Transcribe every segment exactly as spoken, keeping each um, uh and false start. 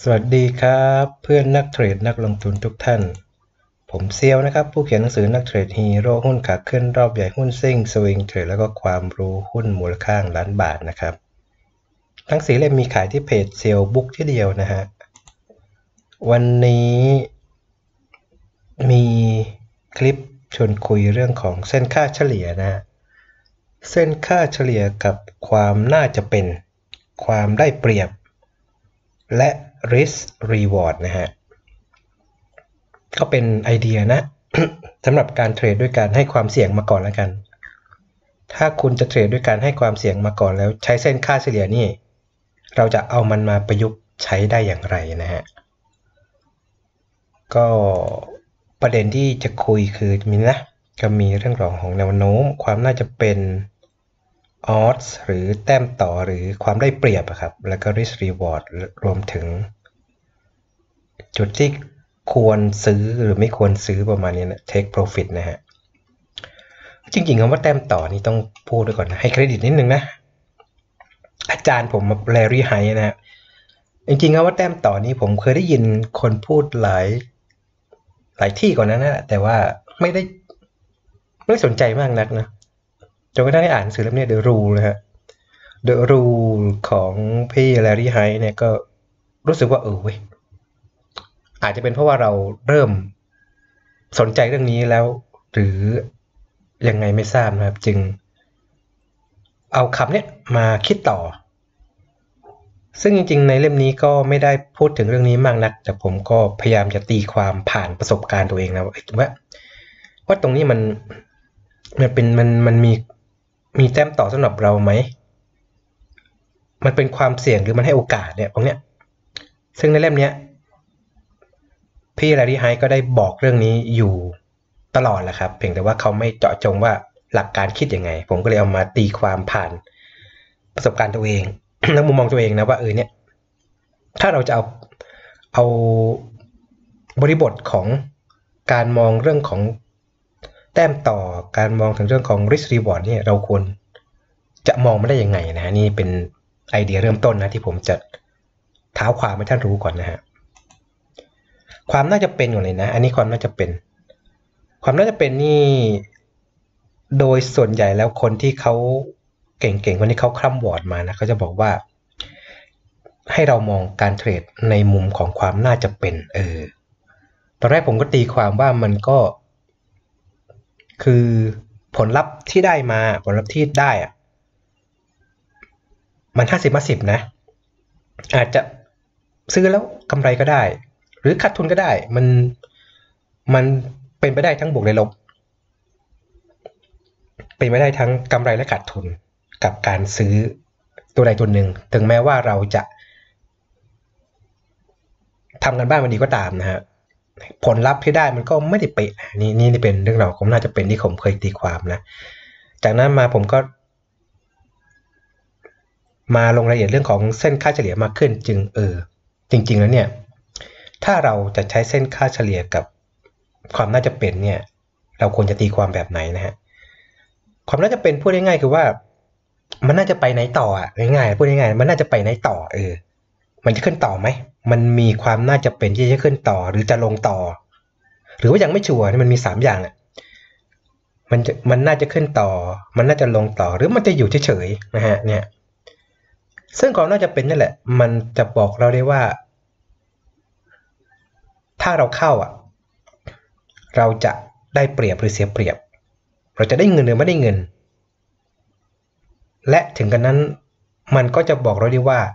สวัสดีครับเพื่อนนักเทรดนักลงทุนทุกท่านผมเซียวนะครับผู้เขียนหนังสือนักเทรดฮีโร่หุ้นขาขึ้นรอบใหญ่หุ้นซิ่งสวิงเทรดแล้วก็ความรู้หุ้นมูลค่าล้านบาทนะครับทั้งสี่เล่มมีขายที่เพจเซียวบุ๊กที่เดียวนะฮะวันนี้มีคลิปชวนคุยเรื่องของเส้นค่าเฉลี่ยนะฮะเส้นค่าเฉลี่ยกับความน่าจะเป็นความได้เปรียบและ risk reward นะฮะก็เป็นไอเดียนะ สำหรับการเทรดด้วยการให้ความเสี่ยงมาก่อนแล้วกันถ้าคุณจะเทรดด้วยการให้ความเสี่ยงมาก่อนแล้วใช้เส้นค่าเฉลี่ยนี่เราจะเอามันมาประยุกต์ใช้ได้อย่างไรนะฮะก็ประเด็นที่จะคุยคือมีนะก็มีเรื่องของแนวโน้มความน่าจะเป็นodds หรือแต้มต่อหรือความได้เปรียบครับแล้วก็ risk reward รวมถึงจุดที่ควรซื้อหรือไม่ควรซื้อประมาณนี้นะ take profit นะฮะจริงๆคำว่าแต้มต่อนี่ต้องพูดด้วยก่อนนะให้เครดิตนิดนึงนะอาจารย์ผมแลรี่ไฮนะฮะจริงๆคำว่าแต้มต่อนี้ผมเคยได้ยินคนพูดหลายหลายที่ก่อนนั้นนะแต่ว่าไม่ได้ไม่สนใจมากนักนะจนกระทั่งได้อ่านหนังสือเล่มนี้ The Rule นะฮะ The Rule ของพี่แลรี่ไฮเนี่ยก็รู้สึกว่าเออเว้ยอาจจะเป็นเพราะว่าเราเริ่มสนใจเรื่องนี้แล้วหรือยังไงไม่ทราบนะครับจึงเอาคำนี้มาคิดต่อซึ่งจริงๆในเล่มนี้ก็ไม่ได้พูดถึงเรื่องนี้มากนักแต่ผมก็พยายามจะตีความผ่านประสบการณ์ตัวเองนะว่าว่าตรงนี้มันมันเป็นมันมันมีมีแต้มต่อสำหรับเราไหมมันเป็นความเสี่ยงหรือมันให้โอกาสเนี่ยตรงเนี้ยซึ่งในเล่มนี้พี่แลรี่ไฮก็ได้บอกเรื่องนี้อยู่ตลอดแหละครับเพียงแต่ว่าเขาไม่เจาะจงว่าหลักการคิดยังไงผมก็เลยเอามาตีความผ่านประสบการณ์ตัวเอง และมุมมองตัวเองนะว่าเออเนี่ยถ้าเราจะเอาเอาบริบทของการมองเรื่องของแต้มต่อการมองถึงเรื่องของ risk reward เนี่ยเราควรจะมองมันได้ยังไงนะนี่เป็นไอเดียเริ่มต้นนะที่ผมจะเท้าความให้ท่านรู้ก่อนนะฮะความน่าจะเป็นอยู่เลยนะอันนี้ความน่าจะเป็นความน่าจะเป็นนี่โดยส่วนใหญ่แล้วคนที่เขาเก่งๆคนที่เขาคร่ำวอร์ดมานะเขาจะบอกว่าให้เรามองการเทรดในมุมของความน่าจะเป็นเออตอนแรกผมก็ตีความว่ามันก็คือผลลัพธ์ที่ได้มาผลลัพธ์ที่ได้อะมันห้าสิบห้าสิบนะอาจจะซื้อแล้วกำไรก็ได้หรือขาดทุนก็ได้มันมันเป็นไปได้ทั้งบวกและลบเป็นไปได้ทั้งกำไรและขาดทุนกับการซื้อตัวใดตัวหนึ่งถึงแม้ว่าเราจะทำกันบ้านมันดีก็ตามนะฮะผลลัพธ์ที่ได้มันก็ไม่ได้เป๊ะนี่นี่เป็นเรื่องราวของน่าจะเป็นที่ผมเคยตีความนะจากนั้นมาผมก็มาลงรายละเอียดเรื่องของเส้นค่าเฉลี่ยมากขึ้นจึงเออจริงๆแล้วเนี่ยถ้าเราจะใช้เส้นค่าเฉลี่ยกับความน่าจะเป็นเนี่ยเราควรจะตีความแบบไหนนะฮะความน่าจะเป็นพูดง่ายๆคือว่ามันน่าจะไปไหนต่ออ่ะง่ายๆพูดง่ายๆมันน่าจะไปไหนต่อเออมันจะขึ้นต่อไหมมันมีความน่าจะเป็นที่จะขึ้นต่อหรือจะลงต่อหรือว่ายังไม่ชัวร์มันมีสามอย่างอ่ะมันจะมันน่าจะขึ้นต่อมันน่าจะลงต่อหรือมันจะอยู่เฉยๆนะฮะเนี่ยซึ่งความน่าจะเป็นนั่นแหละมันจะบอกเราได้ว่าถ้าเราเข้าอ่ะเราจะได้เปรียบหรือเสียเปรียบเราจะได้เงินหรือไม่ได้เงินและถึงกันนั้นมันก็จะบอกเราได้ว่า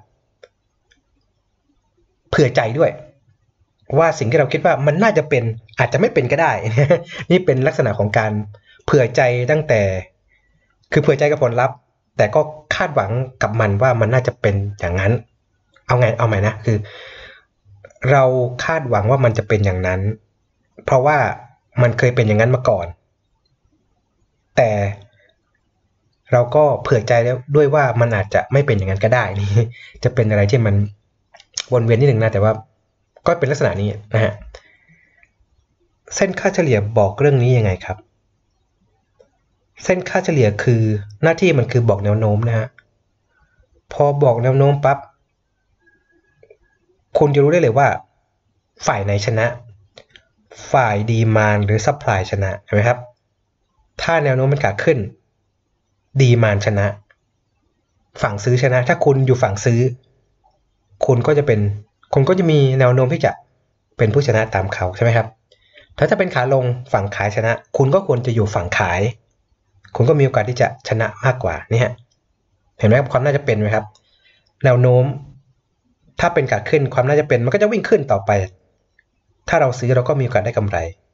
เผื่อใจด้วยว่าสิ่งที่เราคิดว่ามันน่าจะเป็นอาจจะไม่เป็นก็ได้ นี่เป็นลักษณะของการเผื่อใจตั้งแต่คือเผื่อใจกับผลลัพธ์แต่ก็คาดหวังกับมันว่ามันน่าจะเป็นอย่างนั้นเอาไงเอาใหม่นะคือเราคาดหวังว่ามันจะเป็นอย่างนั้นเพราะว่ามันเคยเป็นอย่างนั้นมาก่อนแต่เราก็เผื่อใจแล้วด้วยว่ามันอาจจะไม่เป็นอย่างนั้นก็ได้นี่จะเป็นอะไรที่มันวนเวียนนิดหนึ่งนะแต่ว่าก็เป็นลักษณะนี้นะฮะเส้นค่าเฉลี่ยบอกเรื่องนี้ยังไงครับเส้นค่าเฉลี่ยคือหน้าที่มันคือบอกแนวโน้มนะฮะพอบอกแนวโน้มปั๊บคุณจะรู้ได้เลยว่าฝ่ายไหนชนะฝ่ายดีมานด์หรือซัพพลายชนะเห็นไหมครับถ้าแนวโน้มมันขาขึ้นดีมานด์ชนะฝั่งซื้อชนะถ้าคุณอยู่ฝั่งซื้อคุณก็จะเป็นคุณก็จะมีแนวโน้มที่จะเป็นผู้ชนะตามเขาใช่ไหมครับถ้าจะเป็นขาลงฝั่งขายชนะคุณก็ควรจะอยู่ฝั่งขายคุณก็มีโอกาสที่จะชนะมากกว่านี่ฮะเห็นไหมครับความน่าจะเป็นไหมครับแนวโน้มถ้าเป็นขาขึ้นความน่าจะเป็นมันก็จะวิ่งขึ้นต่อไปถ้าเราซื้อเราก็มีโอกาสได้กำไร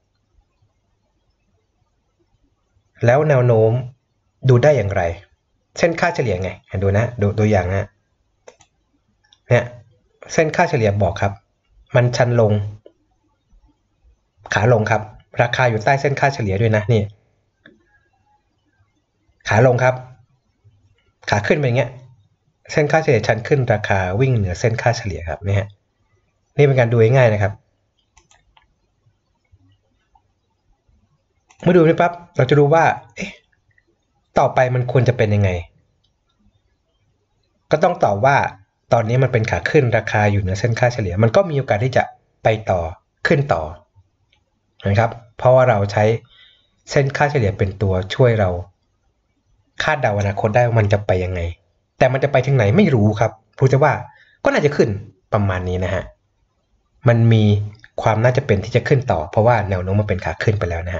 แล้วแนวโน้มดูได้อย่างไรเส้นค่าเฉลี่ยไงดูนะดูตัวอย่างนะเนี่ยเส้นค่าเฉลี่ยบอกครับมันชันลงขาลงครับราคาอยู่ใต้เส้นค่าเฉลี่ยด้วยนะนี่ขาลงครับขาขึ้นเป็นอย่างเงี้ยเส้นค่าเฉลี่ยชันขึ้นราคาวิ่งเหนือเส้นค่าเฉลี่ยครับนี่ฮะนี่เป็นการดูง่ายๆนะครับเมื่อดูนี่ปั๊บเราจะรู้ว่าเอ๊ะต่อไปมันควรจะเป็นยังไงก็ต้องตอบว่าตอนนี้มันเป็นขาขึ้นราคาอยู่เหนือเส้นค่าเฉลี่ยมันก็มีโอกาสที่จะไปต่อขึ้นต่อนะครับเพราะว่าเราใช้เส้นค่าเฉลี่ยเป็นตัวช่วยเราคาดเดาอนาคตได้ว่ามันจะไปยังไงแต่มันจะไปถึงไหนไม่รู้ครับพูดแต่ว่าก็น่าจะขึ้นประมาณนี้นะฮะมันมีความน่าจะเป็นที่จะขึ้นต่อเพราะว่าแนวโน้มมันเป็นขาขึ้นไปแล้วนะฮะ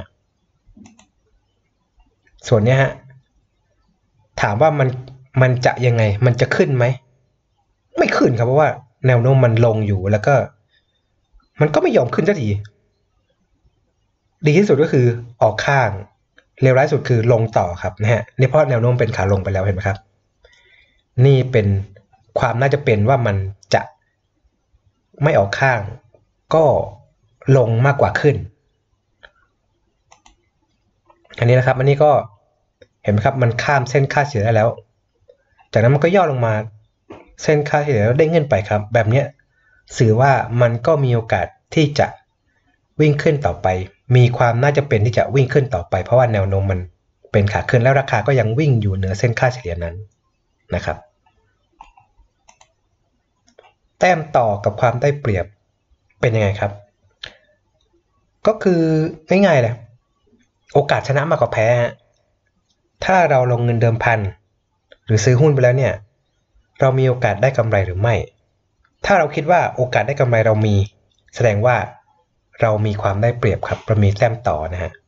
ส่วนนี้ฮะถามว่ามันมันจะยังไงมันจะขึ้นไหมไม่ขึ้นครับเพราะว่าแนวโน้มมันลงอยู่แล้วก็มันก็ไม่ยอมขึ้นสักทีดีที่สุดก็คือออกข้างเลวร้ายสุดคือลงต่อครับนะฮะนี่เพราะแนวโน้มเป็นขาลงไปแล้วเห็นไหมครับนี่เป็นความน่าจะเป็นว่ามันจะไม่ออกข้างก็ลงมากกว่าขึ้นอันนี้นะครับอันนี้ก็เห็นไหมครับมันข้ามเส้นค่าเฉลี่ยได้แล้วจากนั้นมันก็ย่อลงมาเส้นค่าเฉลี่ยแล้วเด้งขึ้นไปครับแบบนี้สื่อว่ามันก็มีโอกาสที่จะวิ่งขึ้นต่อไปมีความน่าจะเป็นที่จะวิ่งขึ้นต่อไปเพราะว่าแนวโน้มมันเป็นขาขึ้นแล้วราคาก็ยังวิ่งอยู่เหนือเส้นค่าเฉลี่ยนั้นนะครับแต้มต่อกับความได้เปรียบเป็นยังไงครับก็คือง่ายๆเลยโอกาสชนะมากกว่าแพ้ถ้าเราลงเงินเดิมพันหรือซื้อหุ้นไปแล้วเนี่ยเรามีโอกาสได้กำไรหรือไม่ถ้าเราคิดว่าโอกาสได้กำไรเรามีแสดงว่าเรามีความได้เปรียบครับเรามีแต้มต่อนะฮะ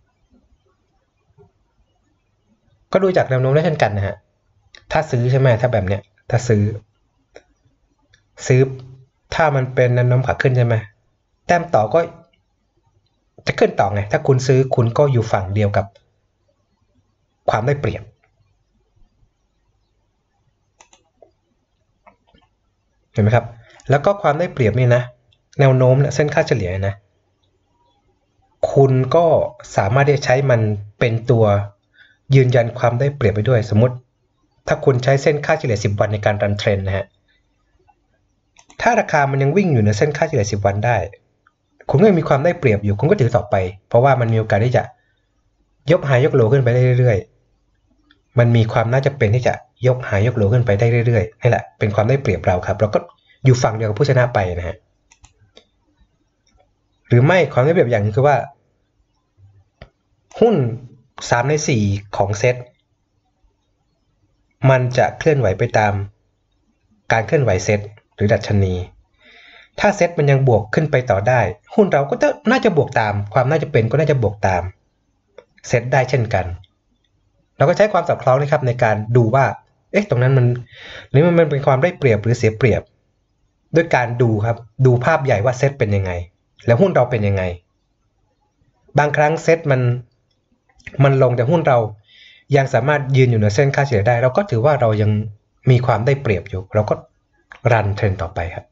ก็ดูจากแนวโน้มได้เช่นกันนะฮะถ้าซื้อใช่ไหมถ้าแบบเนี้ยถ้าซื้อซื้อถ้ามันเป็นแนวโน้มขาขึ้นใช่ไหมแต้มต่อก็จะขึ้นต่อไงถ้าคุณซื้อคุณก็อยู่ฝั่งเดียวกับความได้เปรียบเห็นไหมครับแล้วก็ความได้เปรียบนี่นะแนวโน้มเส้นค่าเฉลี่ยนะคุณก็สามารถที่จะใช้มันเป็นตัวยืนยันความได้เปรียบไปด้วยสมมติถ้าคุณใช้เส้นค่าเฉลี่ยสิบวันในการรันเทรนนะฮะถ้าราคามันยังวิ่งอยู่ในเส้นค่าเฉลี่ยสิบวันได้คุณก็มีความได้เปรียบอยู่คุณก็ถือต่อไปเพราะว่ามันมีโอกาสที่จะยกไฮยกโลขึ้นไปได้เรื่อยๆมันมีความน่าจะเป็นที่จะยกไฮยกโลขึ้นไปได้เรื่อยๆนี่แหละเป็นความได้เปรียบเราครับเราก็อยู่ฝั่งเดียวกับผู้ชนะไปนะฮะหรือไม่ความได้เปรียบอย่างนึงคือว่าหุ้นสามในสี่ของเซตมันจะเคลื่อนไหวไปตามการเคลื่อนไหวเซตหรือดัชนีถ้าเซตมันยังบวกขึ้นไปต่อได้หุ้นเราก็น่าจะบวกตามความน่าจะเป็นก็น่าจะบวกตามเซตได้เช่นกันเราก็ใช้ความสอดคล้องนะครับในการดูว่าเอ๊ะตรงนั้นมันหรือมันเป็นความได้เปรียบหรือเสียเปรียบด้วยการดูครับดูภาพใหญ่ว่าเซตเป็นยังไงแล้วหุ้นเราเป็นยังไงบางครั้งเซตมันมันลงแต่หุ้นเรายังสามารถยืนอยู่เหนือเส้นค่าเฉลี่ยได้เราก็ถือว่าเรายังมีความได้เปรียบอยู่เราก็รันเทรนต่อไปครับ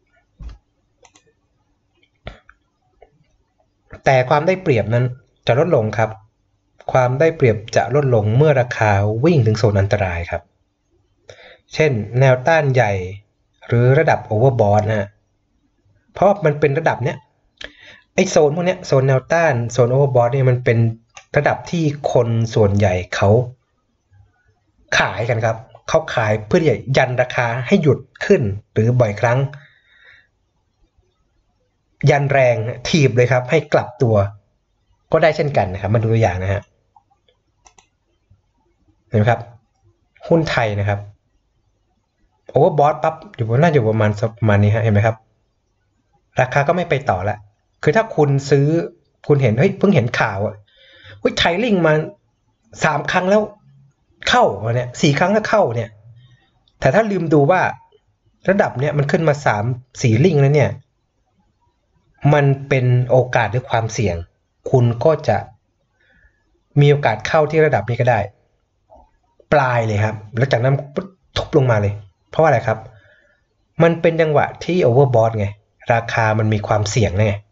แต่ความได้เปรียบนั้นจะลดลงครับความได้เปรียบจะลดลงเมื่อราคาวิ่งถึงโซนอันตรายครับเช่นแนวต้านใหญ่หรือระดับโอเวอร์บอทนะฮะเพราะมันเป็นระดับเนี้ยไอโซนพวกเนี้ยโซนแนวต้านโซนโอเวอร์บอทเนี่ยมันเป็นระดับที่คนส่วนใหญ่เขาขายกันครับเขาขายเพื่อที่จะยันราคาให้หยุดขึ้นหรือบ่อยครั้งยันแรงถีบเลยครับให้กลับตัวก็ได้เช่นกันนะครับมาดูตัวอย่างนะฮะเห็นไหมครับหุ้นไทยนะครับโอเวอร์บอทปั๊บอยู่น่าอยู่ประมาณประมาณนี้ฮะเห็นไหมครับราคาก็ไม่ไปต่อละคือถ้าคุณซื้อคุณเห็นเฮ้ยเพิ่งเห็นข่าวอ่ะเฮ้ยไทยลิงมาสามครั้งแล้วเข้าเนี่ยสี่ครั้งแล้วเข้าเนี่ยแต่ถ้าลืมดูว่าระดับเนี้ยมันขึ้นมาสามสี่ลิงแล้วเนี่ยมันเป็นโอกาสหรือความเสี่ยงคุณก็จะมีโอกาสเข้าที่ระดับนี้ก็ได้ปลายเลยครับแล้วจากนั้นทุบลงมาเลยเพราะว่าอะไรครับมันเป็นจังหวะที่โอเวอร์บอทไงราคามันมีความเสี่ยงไง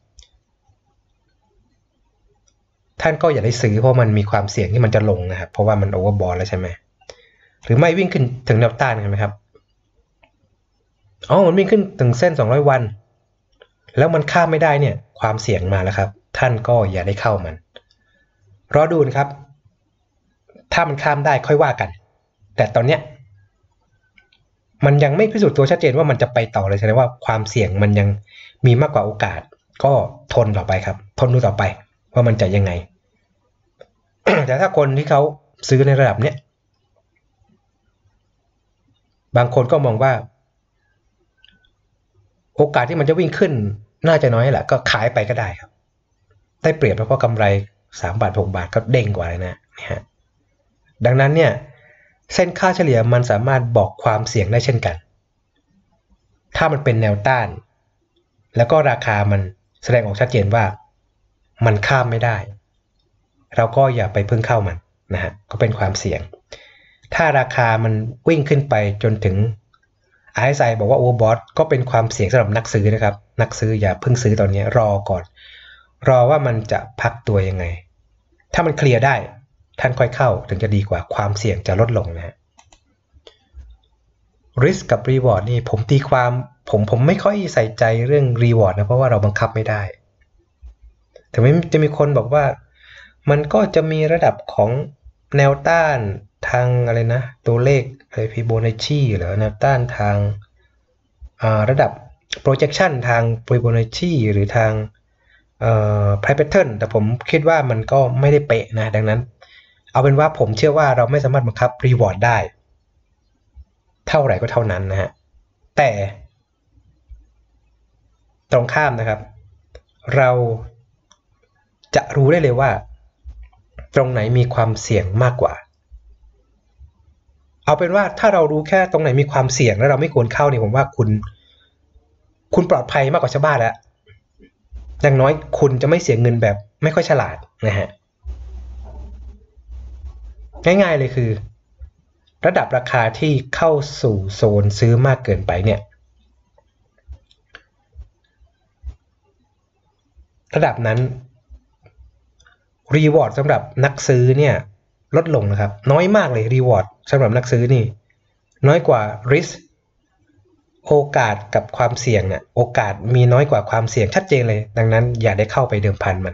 ท่านก็อย่าได้ซื้อเพราะมันมีความเสี่ยงที่มันจะลงนะครับเพราะว่ามันโอเวอร์บอทแล้วใช่ไหมหรือไม่วิ่งขึ้นถึงแนวต้านเห็นไหมครับอ๋อมันวิ่งขึ้นถึงเส้นสองร้อยวันแล้วมันข้ามไม่ได้เนี่ยความเสี่ยงมาแล้วครับท่านก็อย่าได้เข้ามันรอดูนะครับถ้ามันข้ามได้ค่อยว่ากันแต่ตอนเนี้ยมันยังไม่พิสูจน์ตัวชัดเจนว่ามันจะไปต่อเลยแสดงว่าความเสี่ยงมันยังมีมากกว่าโอกาสก็ทนต่อไปครับทนดูต่อไปว่ามันจะยังไง แต่ถ้าคนที่เขาซื้อในระดับเนี้ยบางคนก็มองว่าโอกาสที่มันจะวิ่งขึ้นน่าจะน้อยแหละก็ขายไปก็ได้ครับได้เปรียบเพราะกำไรสามบาทหกบาทก็เด้งกว่าเลยนะฮะดังนั้นเนี่ยเส้นค่าเฉลี่ยมันสามารถบอกความเสี่ยงได้เช่นกันถ้ามันเป็นแนวต้านแล้วก็ราคามันแสดงออกชัดเจนว่ามันข้ามไม่ได้เราก็อย่าไปพึ่งเข้ามันนะฮะก็เป็นความเสี่ยงถ้าราคามันวิ่งขึ้นไปจนถึง อาร์ เอส ไอ บอกว่าโอเวอร์บอทก็เป็นความเสี่ยงสำหรับนักซื้อนะครับนักซื้ออย่าเพิ่งซื้อตอนนี้รอก่อนรอว่ามันจะพักตัวยังไงถ้ามันเคลียร์ได้ท่านค่อยเข้าถึงจะดีกว่าความเสี่ยงจะลดลงนะฮะ risk กับ reward นี่ผมตีความผมผมไม่ค่อยใส่ใจเรื่อง reward นะเพราะว่าเราบังคับไม่ได้แต่ไม่จะมีคนบอกว่ามันก็จะมีระดับของแนวต้านทางอะไรนะตัวเลขอะไรฟิโบนัชชีหรือแนวต้านทางระดับ projection ทาง Fibonacci หรือทางเอ่อ price pattern แต่ผมคิดว่ามันก็ไม่ได้เป๊ะนะดังนั้นเอาเป็นว่าผมเชื่อว่าเราไม่สามารถบังคับ reward ได้เท่าไหร่ก็เท่านั้นนะฮะแต่ตรงข้ามนะครับเราจะรู้ได้เลยว่าตรงไหนมีความเสี่ยงมากกว่าเอาเป็นว่าถ้าเรารู้แค่ตรงไหนมีความเสี่ยงแล้วเราไม่ควรเข้าเนี่ยผมว่าคุณคุณปลอดภัยมากกว่าชาวบ้านแล้วอย่างน้อยคุณจะไม่เสียเงินแบบไม่ค่อยฉลาดนะฮะง่ายๆเลยคือระดับราคาที่เข้าสู่โซนซื้อมากเกินไปเนี่ยระดับนั้นรีวอร์ดสำหรับนักซื้อเนี่ยลดลงนะครับน้อยมากเลยรีวอร์ดสำหรับนักซื้อนี่น้อยกว่า risk โอกาสกับความเสี่ยงเนี่ยโอกาสมีน้อยกว่าความเสี่ยงชัดเจนเลยดังนั้นอย่าได้เข้าไปเดิมพันมัน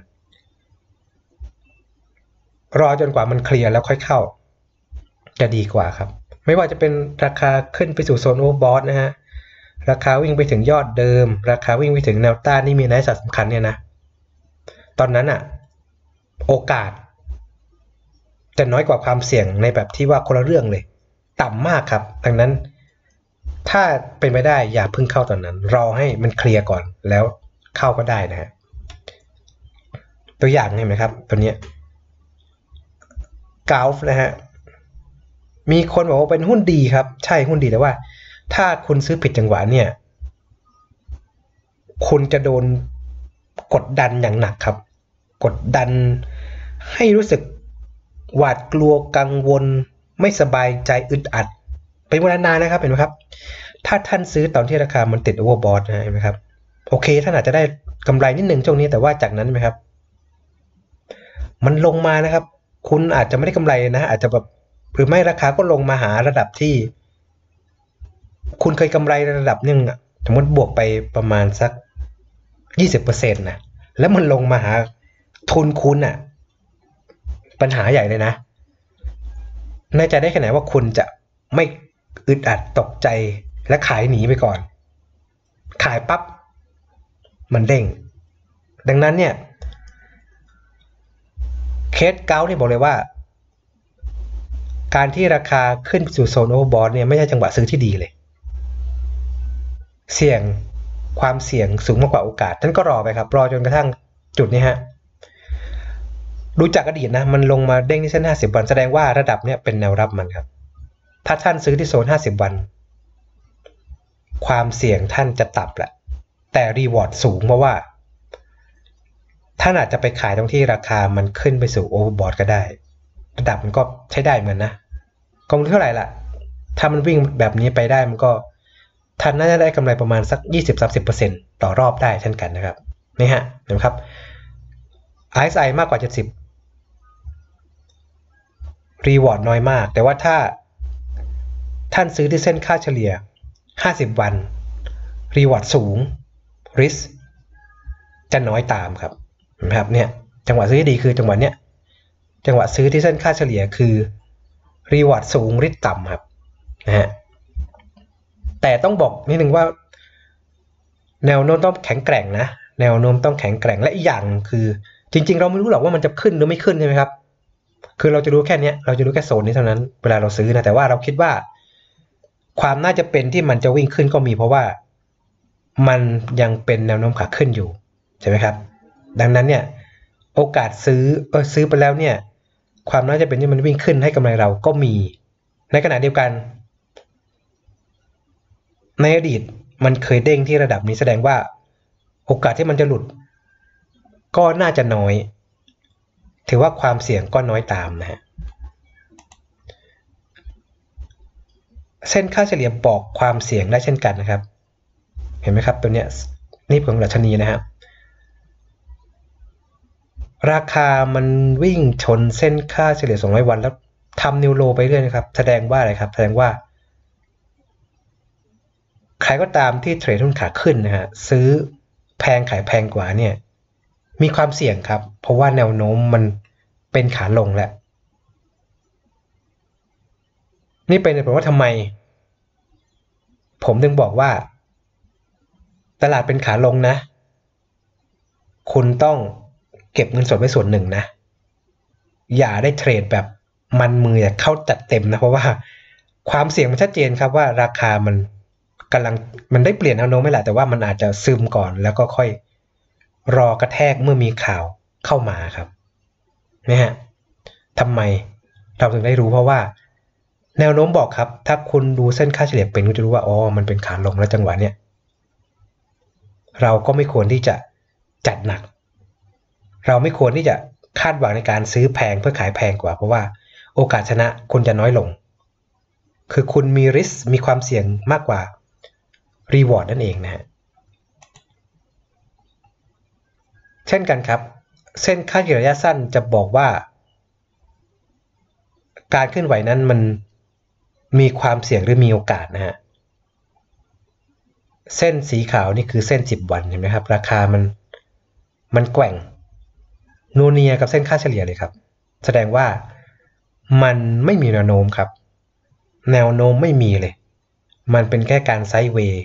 รอจนกว่ามันเคลียร์แล้วค่อยเข้าจะดีกว่าครับไม่ว่าจะเป็นราคาขึ้นไปสู่โซนโอเวอร์บอทนะฮะราคาวิ่งไปถึงยอดเดิมราคาวิ่งไปถึงแนวต้านที่มีนัยสำคัญเนี่ยนะตอนนั้นอะโอกาสจะน้อยกว่าความเสี่ยงในแบบที่ว่าคนละเรื่องเลยต่ำมากครับดังนั้นถ้าเป็นไปได้อย่าเพิ่งเข้าตอนนั้นรอให้มันเคลียร์ก่อนแล้วเข้าก็ได้นะฮะตัวอย่างเห็นไหมครับตัวนี้กอล์ฟนะฮะมีคนบอกว่าเป็นหุ้นดีครับใช่หุ้นดีแต่ว่าถ้าคุณซื้อผิดจังหวะเนี่ยคุณจะโดนกดดันอย่างหนักครับกดดันให้รู้สึกหวาดกลัวกังวลไม่สบายใจอึดอัดเป็นเวลานานนะครับเห็นไหมครับถ้าท่านซื้อตอนที่ราคามันติดโอเวอร์บอทนะเห็นไหมครับโอเคท่านอาจจะได้กำไรนิดหนึ่งช่วงนี้แต่ว่าจากนั้นไหมครับมันลงมานะครับคุณอาจจะไม่ได้กำไรนะอาจจะแบบหรือไม่ราคาก็ลงมาหาระดับที่คุณเคยกำไรระดับนึงสมมติบวกไปประมาณสัก ยี่สิบเปอร์เซ็นต์ นะแล้วมันลงมาหาทุนคุณอ่ะปัญหาใหญ่เลยนะแน่ใจได้แค่ไหนว่าคุณจะไม่อึดอัดตกใจและขายหนีไปก่อนขายปั๊บมันเด้งดังนั้นเนี่ยเคสเก้าที่บอกเลยว่าการที่ราคาขึ้นสู่โซนโอเวอร์บอทเนี่ยไม่ใช่จังหวะซื้อที่ดีเลยเสี่ยงความเสี่ยงสูงมากกว่าโอกาสท่านก็รอไปครับรอจนกระทั่งจุดนี้ฮะดูจากอดีตนะมันลงมาเด้งที่เส้นห้าสิบวันแสดงว่าระดับเนี้ยเป็นแนวรับมันครับถ้าท่านซื้อที่โซนห้าสิบวันความเสี่ยงท่านจะต่ำแหละแต่รีวอร์ดสูงเพราะว่าท่านอาจจะไปขายตรงที่ราคามันขึ้นไปสู่โอเวอร์บอทก็ได้ระดับมันก็ใช้ได้เหมือนนะกองทุนเท่าไหร่ล่ะถ้ามันวิ่งแบบนี้ไปได้มันก็ท่านน่าจะได้กำไรประมาณสัก ยี่สิบถึงสามสิบเปอร์เซ็นต์ ต่อรอบได้เช่นกันนะครับนี่ฮะเห็นไหมครับ อาร์ เอส ไอ มากกว่าเจ็ดสิบรีวอร์ดน้อยมากแต่ว่าถ้าท่านซื้อที่เส้นค่าเฉลี่ยห้าสิบวันรีวอร์ดสูง risk จะน้อยตามครับนะครับเนี่ยจังหวะซื้อที่ดีคือจังหวะเนี้ยจังหวะซื้อที่เส้นค่าเฉลี่ยคือรีวอร์ดสูง risk ต่ำครับนะฮะแต่ต้องบอกนิดนึงว่าแนวโน้มต้องแข็งแกร่งนะแนวโน้มต้องแข็งแกร่งและอีกอย่างคือจริงๆเราไม่รู้หรอกว่ามันจะขึ้นหรือไม่ขึ้นใช่ไหมครับคือเราจะรู้แค่นี้เราจะรู้แค่โซนนี้เท่านั้นเวลาเราซื้อนะแต่ว่าเราคิดว่าความน่าจะเป็นที่มันจะวิ่งขึ้นก็มีเพราะว่ามันยังเป็นแนวโน้มขาขึ้นอยู่ใช่ไหมครับดังนั้นเนี่ยโอกาสซื้อเออซื้อไปแล้วเนี่ยความน่าจะเป็นที่มันวิ่งขึ้นให้กำไรเราก็มีในขณะเดียวกันในอดีตมันเคยเด้งที่ระดับนี้แสดงว่าโอกาสที่มันจะหลุดก็น่าจะน้อยถือว่าความเสี่ยงก็น้อยตามนะฮะเส้นค่าเฉลี่ยบอกความเสี่ยงได้เช่นกันนะครับเห็นไหมครับตัวเนี้ยนี่ของดัชนีนะครับราคามันวิ่งชนเส้นค่าเฉลี่ยสองร้อยวันแล้วทำนิวโลไปเรื่อยนะครับแสดงว่าอะไรครับแสดงว่าใครก็ตามที่เทรดหุ้นขาขึ้นนะฮะซื้อแพงขายแพงกว่าเนี่ยมีความเสี่ยงครับเพราะว่าแนวโน้มมันเป็นขาลงแล้วนี่เป็นเหตุผลว่าทำไมผมถึงบอกว่าตลาดเป็นขาลงนะคุณต้องเก็บเงินสดไว้ส่วนหนึ่งนะอย่าได้เทรดแบบมันมือเข้าจัดเต็มนะเพราะว่าความเสี่ยงมันชัดเจนครับว่าราคามันกำลังมันได้เปลี่ยนแนวโน้มไม่แหละแต่ว่ามันอาจจะซึมก่อนแล้วก็ค่อยรอกระแทกเมื่อมีข่าวเข้ามาครับนะฮะทำไมเราถึงได้รู้เพราะว่าแนวโน้มบอกครับถ้าคุณดูเส้นค่าเฉลี่ยเป็นคุณจะรู้ว่าอ๋อมันเป็นขาลงแล้วจังหวะเนี้ยเราก็ไม่ควรที่จะจัดหนักเราไม่ควรที่จะคาดหวังในการซื้อแพงเพื่อขายแพงกว่าเพราะว่าโอกาสชนะคุณจะน้อยลงคือคุณมี risk มีความเสี่ยงมากกว่า reward นั่นเองนะฮะเช่นกันครับเส้นค่าเฉลี่ยระยะสั้นจะบอกว่าการเคลื่อนไหวนั้นมันมีความเสี่ยงหรือมีโอกาสนะฮะเส้นสีขาวนี่คือเส้นสิบวันเห็นไหมครับราคามันมันแกว่งนัวเนียกับเส้นค่าเฉลี่ยเลยครับแสดงว่ามันไม่มีแนวโน้มครับแนวโน้มไม่มีเลยมันเป็นแค่การไซด์เวย์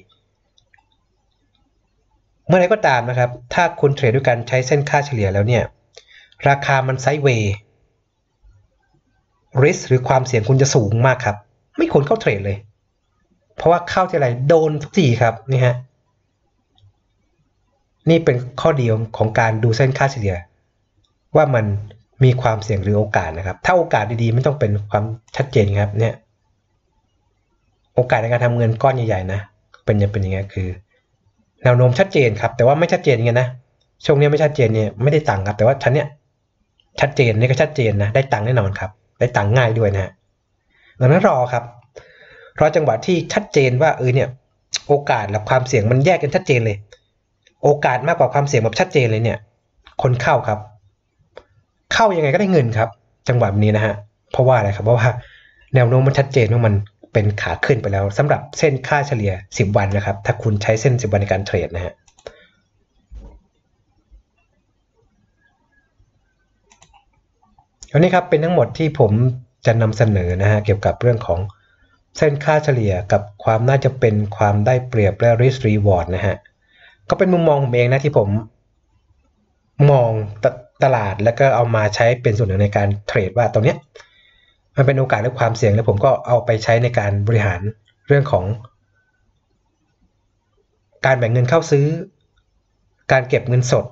เมื่อไรก็ตามนะครับถ้าคุณเทรดด้วยการใช้เส้นค่าเฉลี่ยแล้วเนี่ยราคามันไซด์เวย์ risk หรือความเสี่ยงคุณจะสูงมากครับไม่ควรเข้าเทรดเลยเพราะว่าเข้าที่ไรโดนทุกทีครับนี่ฮะนี่เป็นข้อดีของการดูเส้นค่าเฉลี่ยว่ามันมีความเสี่ยงหรือโอกาสนะครับถ้าโอกาสดีๆไม่ต้องเป็นความชัดเจนครับเนี่ยโอกาสในการทำเงินก้อนใหญ่ๆนะเป็นยังเป็นยังไงคือแนวโน้มชัดเจนครับแต่ว่าไม่ชัดเจนยังไงนะช่วงนี้ไม่ชัดเจนเนี่ยไม่ได้ตังค์ครับแต่ว่าชั้นเนี้ยชัดเจนนี่ก็ชัดเจนนะได้ตังค์แน่นอนครับได้ตังค์ง่ายด้วยนะฮะดังนั้นรอครับรอจังหวะที่ชัดเจนว่าเออเนี่ยโอกาสและความเสี่ยงมันแยกกันชัดเจนเลยโอกาสมากกว่าความเสี่ยงแบบชัดเจนเลยเนี่ยคนเข้าครับเข้ายังไงก็ได้เงินครับจังหวะนี้นะฮะเพราะว่าอะไรครับเพราะว่าแนวโน้มมันชัดเจนว่ามันเป็นขาขึ้นไปแล้วสำหรับเส้นค่าเฉลี่ยสิบวันนะครับถ้าคุณใช้เส้นสิบวันในการเทรดนะฮะอันนี้ครับเป็นทั้งหมดที่ผมจะนำเสนอนะฮะเกี่ยวกับเรื่องของเส้นค่าเฉลี่ยกับความน่าจะเป็นความได้เปรียบและ risk reward นะฮะก็เป็นมุมมองผมเองนะที่ผมมองตตลาดแล้วก็เอามาใช้เป็นส่วนหนึ่งในการเทรดว่าตรงเนี้ยมันเป็นโอกาสและความเสี่ยงแล้วผมก็เอาไปใช้ในการบริหารเรื่องของการแบ่งเงินเข้าซื้อการเก็บเงินสด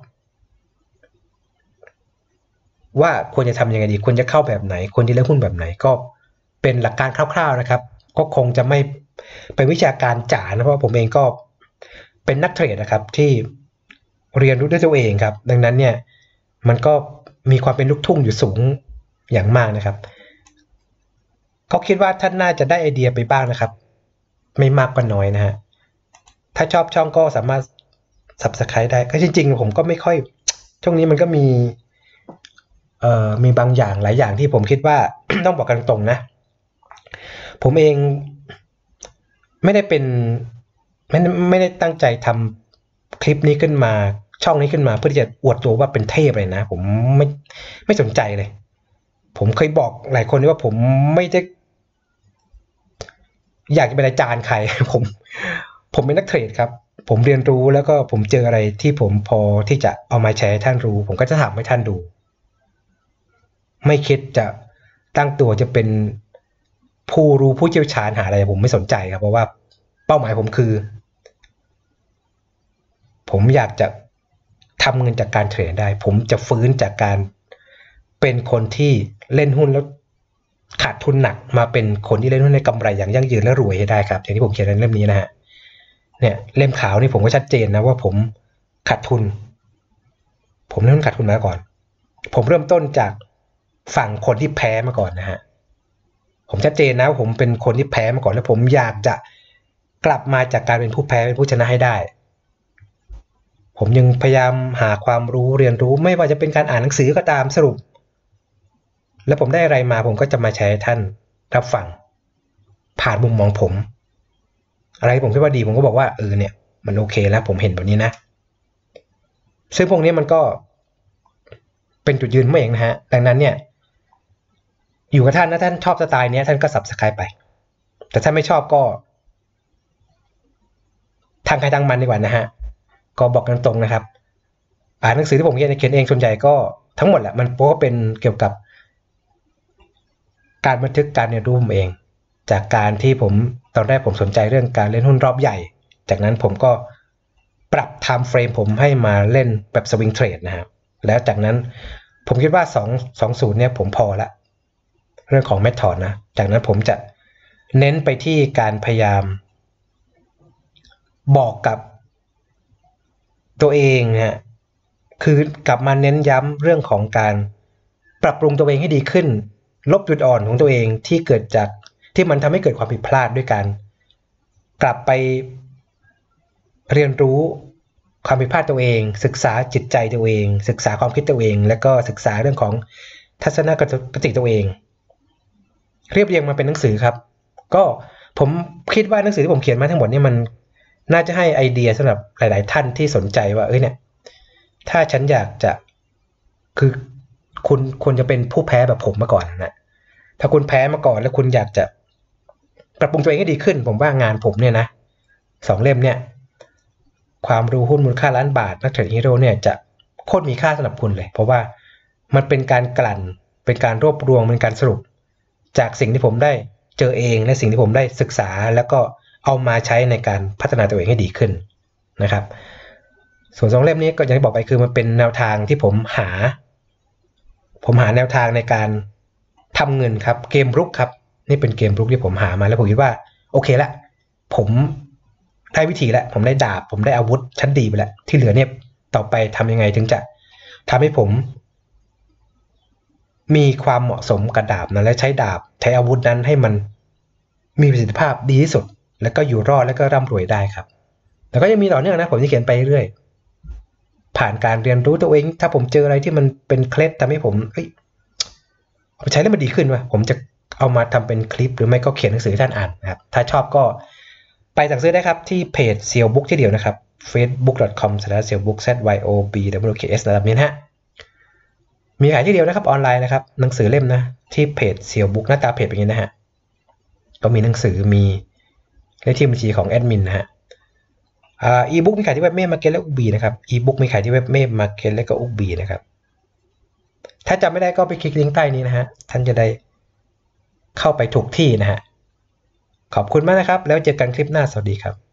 ว่าควรจะทำยังไงดีควรจะเข้าแบบไหนควรจะเลือกหุ้นแบบไหนก็เป็นหลักการคร่าวๆนะครับก็คงจะไม่เป็นวิชาการจ๋านะเพราะผมเองก็เป็นนักเทรดนะครับที่เรียนรู้ด้วยตัวเองครับดังนั้นเนี่ยมันก็มีความเป็นลูกทุ่งอยู่สูงอย่างมากนะครับเขาคิดว่าท่านน่าจะได้ไอเดียไปบ้างนะครับไม่มากก็น้อยนะฮะถ้าชอบช่องก็สามารถ Subscribe ได้ก็จริงๆผมก็ไม่ค่อยช่วงนี้มันก็มีเอ่อมีบางอย่างหลายอย่างที่ผมคิดว่า ต้องบอกกันตรงๆนะผมเองไม่ได้เป็นไม่ไม่ได้ตั้งใจทำคลิปนี้ขึ้นมาช่องนี้ขึ้นมาเพื่อที่จะอวดตัวว่าเป็นเทพเลยนะผมไม่ไม่สนใจเลยผมเคยบอกหลายคนว่าผมไม่ได้อยากจะเป็นอาจารย์ใครผมผมเป็นนักเทรดครับผมเรียนรู้แล้วก็ผมเจออะไรที่ผมพอที่จะเอามาแชร์ให้ท่านรู้ผมก็จะถามให้ท่านดูไม่คิดจะตั้งตัวจะเป็นผู้รู้ผู้เชี่ยวชาญหาอะไรผมไม่สนใจครับเพราะว่าเป้าหมายผมคือผมอยากจะทำเงินจากการเทรดได้ผมจะฟื้นจากการเป็นคนที่เล่นหุ้นแล้วขาดทุนหนักมาเป็นคนที่เล่นหุ้นในกำไรอย่างยั่งยืนและรวยให้ได้ครับอย่างที่ผมเขียนในเล่มนี้นะฮะเนี่ยเล่มขาวนี่ผมก็ชัดเจนนะว่าผมขาดทุนผมเล่นหุ้นขาดทุนมาก่อนผมเริ่มต้นจากฝั่งคนที่แพ้มาก่อนนะฮะผมชัดเจนนะว่าผมเป็นคนที่แพ้มาก่อนแล้วผมอยากจะกลับมาจากการเป็นผู้แพ้เป็นผู้ชนะให้ได้ผมยังพยายามหาความรู้เรียนรู้ไม่ว่าจะเป็นการอ่านหนังสือก็ตามสรุปแล้วผมได้อะไรมาผมก็จะมาแชร์ให้ท่านรับฟังผ่านมุมมองผมอะไรผมคิดว่าดีผมก็บอกว่าเออเนี่ยมันโอเคแล้วผมเห็นแบบนี้นะซึ่งพวกนี้มันก็เป็นจุดยืนไม่เองนะฮะดังนั้นเนี่ยอยู่กับท่านนะท่านชอบสไตล์นี้ท่านก็ Subscribe ไปแต่ถ้าไม่ชอบก็ทางใครทางมันดีกว่านะฮะก็บอกกันตรงนะครับอ่านหนังสือที่ผมเขียนเขียนเองส่วนใหญ่ก็ทั้งหมดแหละมันเพราะว่าเป็นเกี่ยวกับการบันทึกการเรียนรู้ผมเองจากการที่ผมตอนแรกผมสนใจเรื่องการเล่นหุ้นรอบใหญ่จากนั้นผมก็ปรับ time frame ผมให้มาเล่นแบบสวิงเทรดนะครับแล้วจากนั้นผมคิดว่าสอง สองศูนย์เนี่ยผมพอละเรื่องของเมธอดนะจากนั้นผมจะเน้นไปที่การพยายามบอกกับตัวเองนะคือกลับมาเน้นย้ำเรื่องของการปรับปรุงตัวเองให้ดีขึ้นลบจุดอ่อนของตัวเองที่เกิดจากที่มันทำให้เกิดความผิดพลาดด้วยการกลับไปเรียนรู้ความผิดพลาดตัวเองศึกษาจิตใจตัวเองศึกษาความคิดตัวเองแล้วก็ศึกษาเรื่องของทัศนคติตัวเองเรียบเรียงมาเป็นหนังสือครับก็ผมคิดว่าหนังสือที่ผมเขียนมาทั้งหมดนี่มันน่าจะให้ไอเดียสำหรับหลายๆท่านที่สนใจว่าเอ้ยเนี่ยถ้าฉันอยากจะคือคุณควรจะเป็นผู้แพ้แบบผมมาก่อนนะถ้าคุณแพ้มาก่อนแล้วคุณอยากจะปรับปรุงตัวเองให้ดีขึ้นผมว่างานผมเนี่ยนะสองเล่มเนี่ยความรู้หุ้นมูลค่าล้านบาทนักเทรดฮีโร่เนี่ยจะโคตรมีค่าสำหรับคุณเลยเพราะว่ามันเป็นการกลั่นเป็นการรวบรวมเป็นการสรุปจากสิ่งที่ผมได้เจอเองและสิ่งที่ผมได้ศึกษาแล้วก็เอามาใช้ในการพัฒนาตัวเองให้ดีขึ้นนะครับส่วนสองเล่มนี้ก็อย่างที่บอกไปคือมันเป็นแนวทางที่ผมหาผมหาแนวทางในการทำเงินครับเกมรุกครับนี่เป็นเกมรุกที่ผมหามาแล้วผมคิดว่าโอเคละผมได้วิธีแล้วผมได้ดาบผมได้อาวุธชั้นดีไปแล้วที่เหลือเนี่ยต่อไปทำยังไงถึงจะทำให้ผมมีความเหมาะสมกับดาบนั้นและใช้ดาบใช้อาวุธนั้นให้มันมีประสิทธิภาพดีที่สุดแล้วก็อยู่รอดแล้วก็ร่ำรวยได้ครับแล้วก็ยังมีต่อเนื่องนะผมจะเขียนไปเรื่อยผ่านการเรียนรู้ตัวเองถ้าผมเจออะไรที่มันเป็นเคล็ดทำให้ผมเอ้ยเอาไปใช้แล้วมันดีขึ้นว่ะผมจะเอามาทำเป็นคลิปหรือไม่ก็เขียนหนังสือให้ท่านอ่านนะครับถ้าชอบก็ไปสั่งซื้อได้ครับที่เพจ ซี อี โอ บุ๊ก ที่เดียวนะครับ เฟซบุ๊ก ดอท คอม สแลช ซี อี โอ บุ๊ก แซด วาย โอ บี ดับเบิลยู เค เอส ระดับนี้นะฮะมีขายที่เดียวนะครับออนไลน์นะครับหนังสือเล่มนะที่เพจ ซี อี โอ บุ๊ก หน้าตาเพจเป็นอย่างนี้นะฮะก็มีหนังสือมีเลขที่บัญชีของแอดมินนะฮะอ่าอีบุ๊กมีขายที่เว็บเมดมาร์เก็ตและอุกบีนะครับอีบุ๊กมีขายที่เว็บเมดมาร์เก็ตและก็อุกบีนะครับถ้าจำไม่ได้ก็ไปคลิกลิงก์ใต้นี้นะฮะท่านจะได้เข้าไปถูกที่นะฮะขอบคุณมากนะครับแล้วเจอกันคลิปหน้าสวัสดีครับ